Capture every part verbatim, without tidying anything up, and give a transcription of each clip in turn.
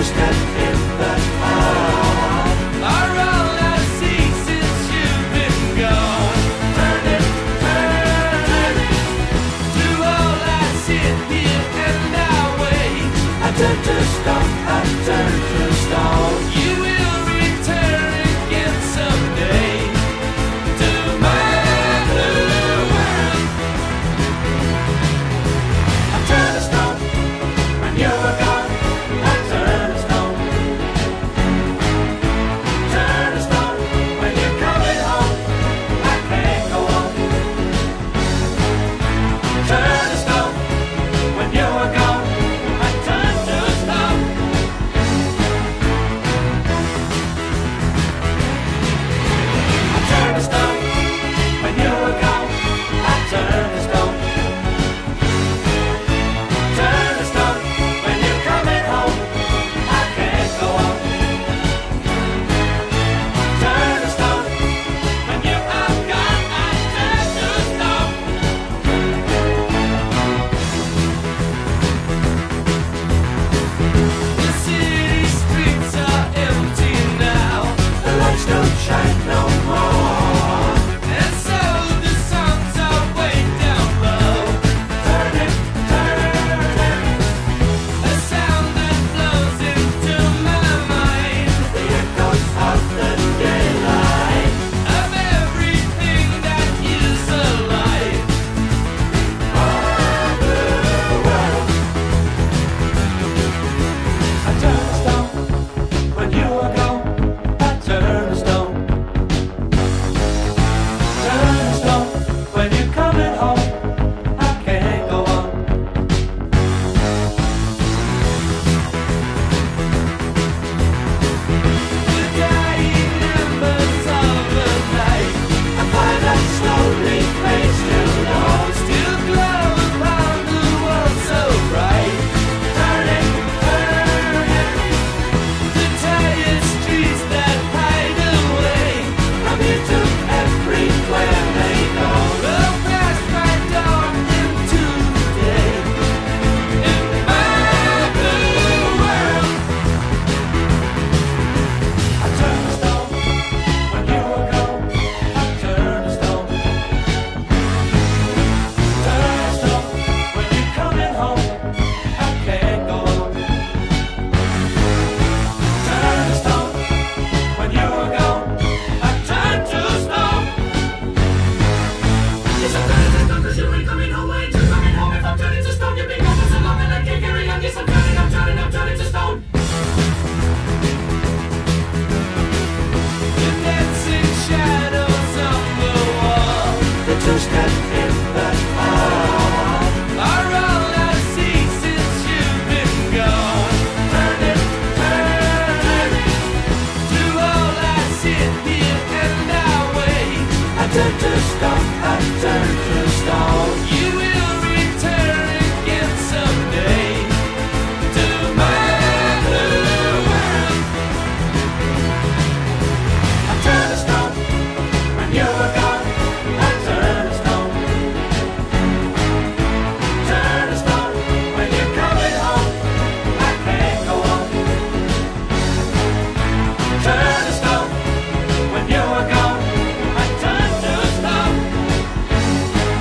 step in the heart. Are all I see since you've been gone. Turn it, turn it. Do all I sit here and I wait. I turn to stone, I turn to stone. You will return again someday to my blue world. I turn to stone when you were gone. I turn to stone. Turn to stone when you're coming home. I can't go on. Turn to stone when you were gone. I turn to stone. I turn to stone when you were gone. I turn to stone. Turn to stone when you're coming home. I can't go on. Turn to stone when you are gone. I turn to stone. The city streets are empty now, The lights don't shine no more. and so the songs are way down low. Turn it, turn it. A sound that flows into my mind The echoes of the daylight. of everything that is alive. My blue world. I turn to stone when you were gone. I turn to stone. Turn to stone when you're coming home. I can't go on. The dying embers of the night I find that slowly fades to lost. still glow upon the world so bright. Turn it, turn it. The tired streets that hide away From here to everywhere they go. will pass my dawn into day in my blue world. I turn to stone when you were gone. I turn to stone. Turn to stone when you're coming home. I can't go on. Turn to stone when you were gone. I turn to stone. Yes, I turn to stone 'cause you ain't coming home. I ain't just coming home. If I'm turning to stone, you've been gone for so long and I can't carry on. Yes, I'm turning, I'm turning, I'm turning to stone. The dancing shadows on the wall The two-step in the heart. are all I see since you've been gone. Turn it, turn it. Do all I sit here and I wait. I turn to stone, I turn to stone. You will return again someday to my blue world. I turn to stone when you were gone. I turn to stone. Turn to stone when you're coming home. I can't go on. Turn to stone when you were gone. I turn to stone.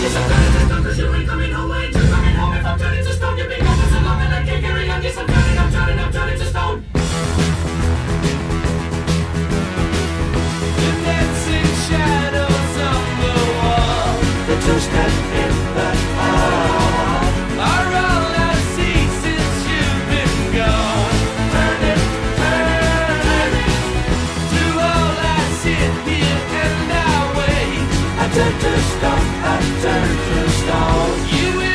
Yes, I'm turning to stone, 'cause you ain't coming home. I ain't just coming home. If I'm turning to stone, you've been gone for so long and I can't carry on. Yes, I'm turning, I'm turning, I'm turning to stone. The dancing shadows on the wall, The two-step in the hall. are all I see since you've been gone. Turning, turning, turning. To all I sit here and I wait. I turn to stone, I turn to stone. You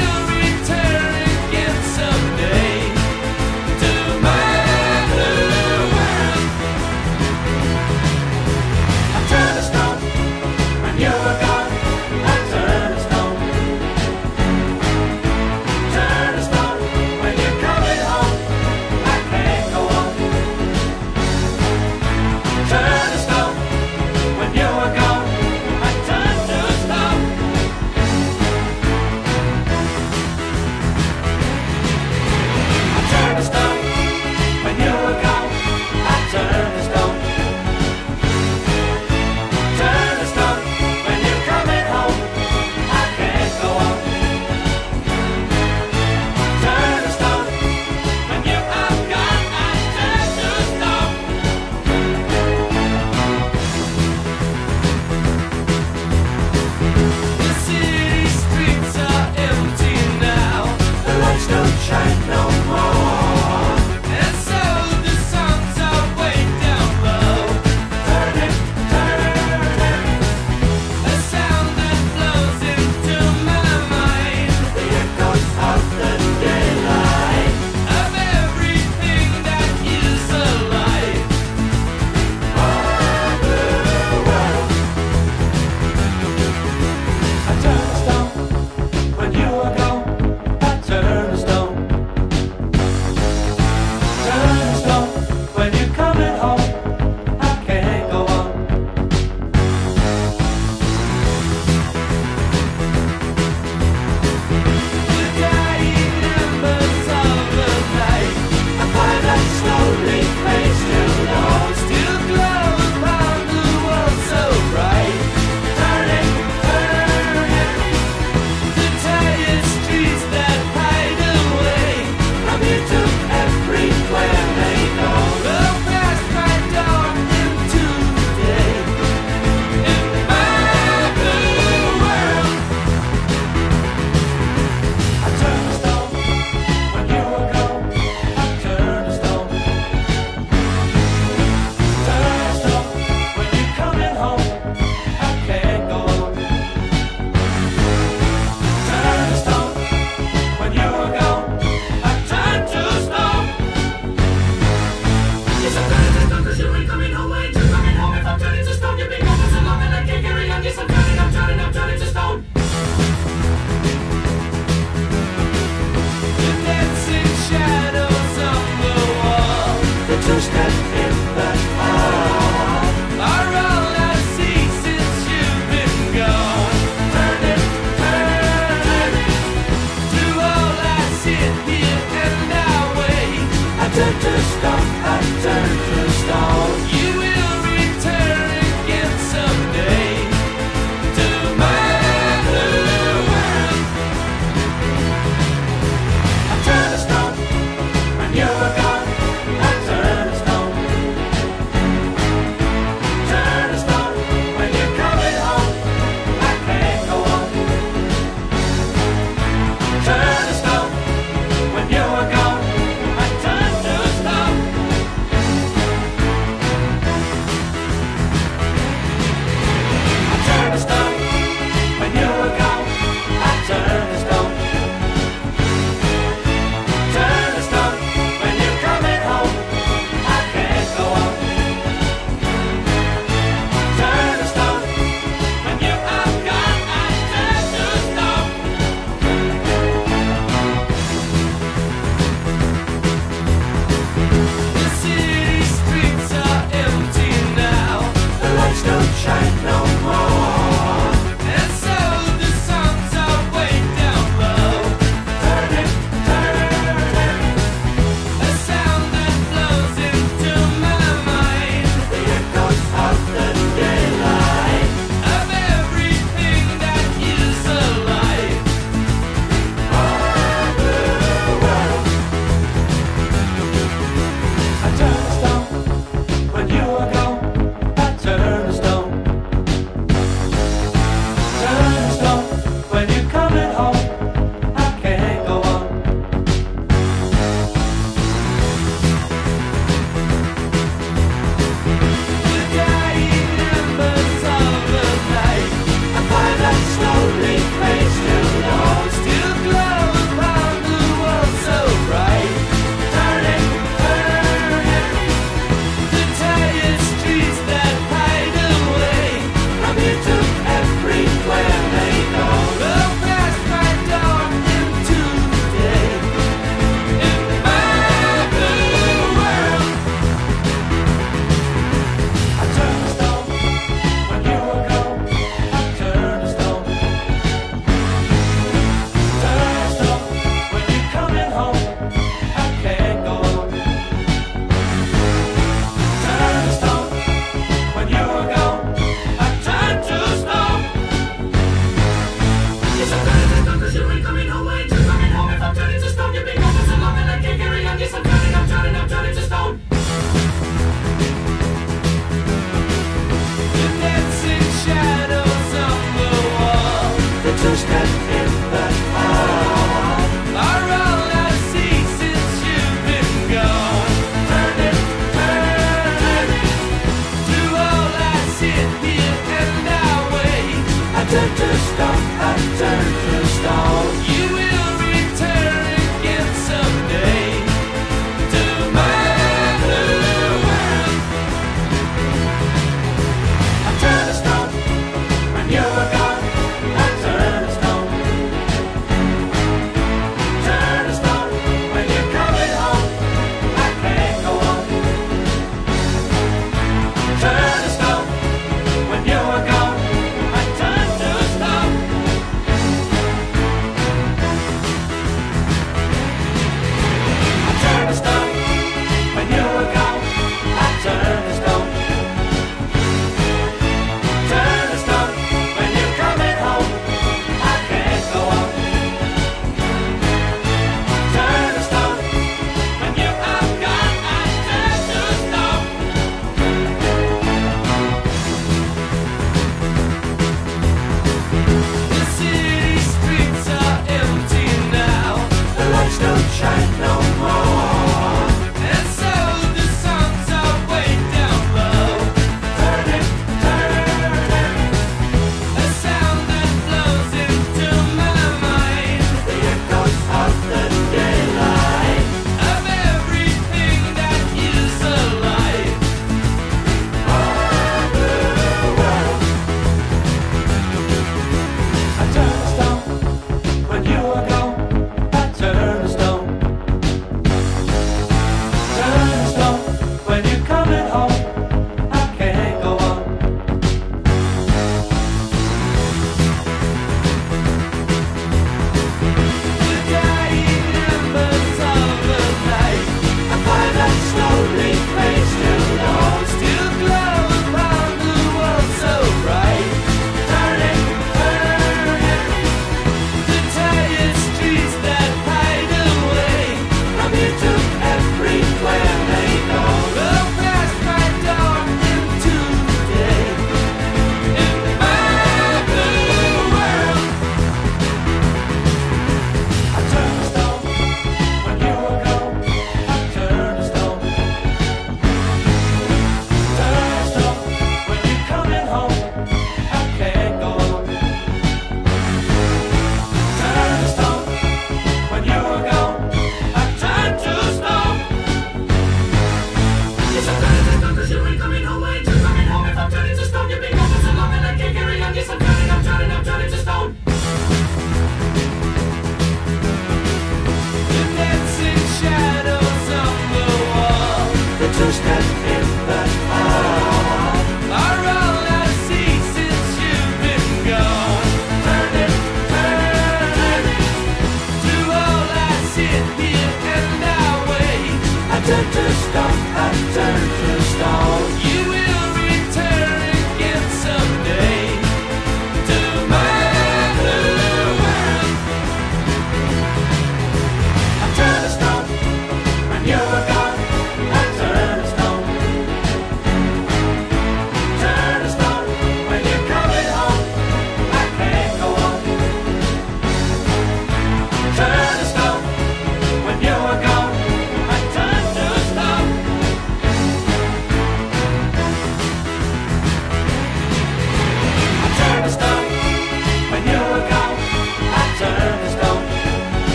Cause you ain't coming home, I ain't just coming home. If I'm turning to stone, you've been gone for so long and I can't carry on. Yes, I'm turning, I'm turning, I'm turning to stone. The dancing shadows on the wall, The two-step in the hall. are all I see since you've been gone. Turning, turning, turning. Do all I sit here and I wait. I turn to stone, I turn to stone. You will return again someday to my blue world. I turn to stone when you were gone. I turn to stone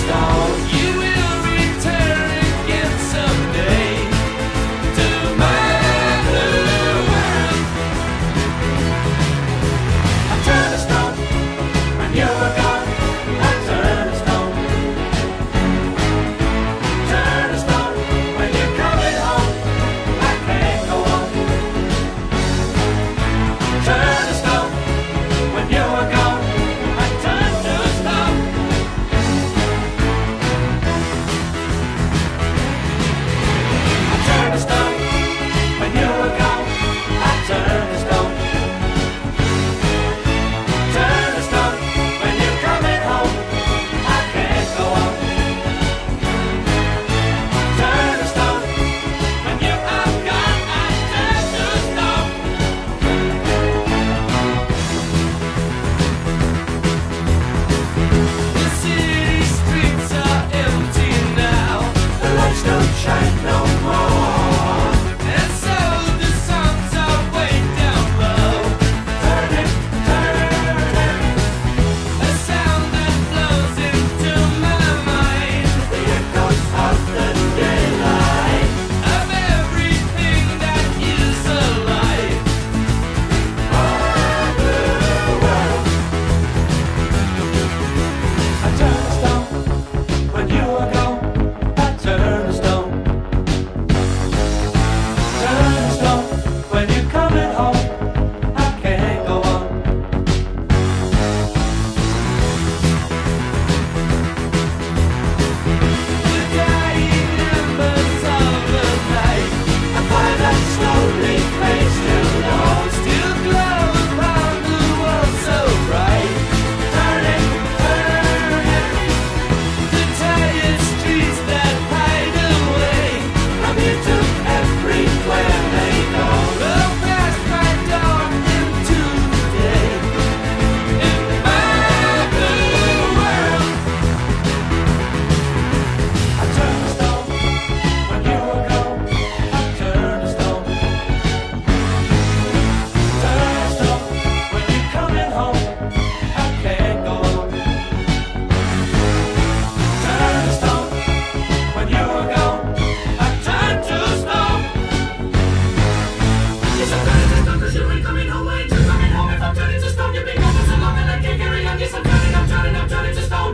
stone. You will return again someday to my blue world. I turned to stone when you were gone. I turned to stone. Turn to stone when you're coming home. I can't go on. Turn to stone when you were gone. I turned to stone. I turned to stone when you were gone. I turned to stone. Turn to stone when you're coming home. I can't go on. Turn to stone when you are gone. I turn to stone. The city streets are empty now, The lights don't shine no more. and so the songs are way down low. Turn it, turn it. A sound that flows into my mind The echoes of the daylight. of everything that is alive. My blue world. I turn to stone when you were gone. I turn to stone. Turn to stone when you're coming home. I can't go on. The dying embers of the night A fire that slowly fades to dawn. still glow upon the world so bright. Turn it, turn it. The tired streets that hide away From here to everywhere they go. will pass my dawn into day. In my blue world, I turn to stone when you were gone. I turn to stone. Turn to stone when you're coming home. I can't go on. Turn to stone when you were gone. I turn to stone. Yes, I'm turning to stone 'cause you ain't coming home. I ain't just coming home. If I'm turning to stone, you've been gone for so long and I can't carry on. Yes, I'm turning, I'm turning, I'm turning to stone.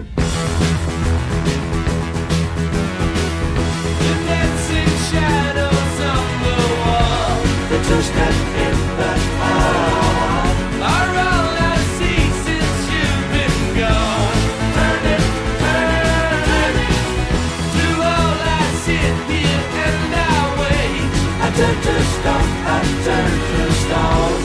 the dancing shadows on the wall The two-step in the hall. are all I see since you've been gone. Turn it, turn it. To all I sit here and I wait. I turn to stone, I turn to stone.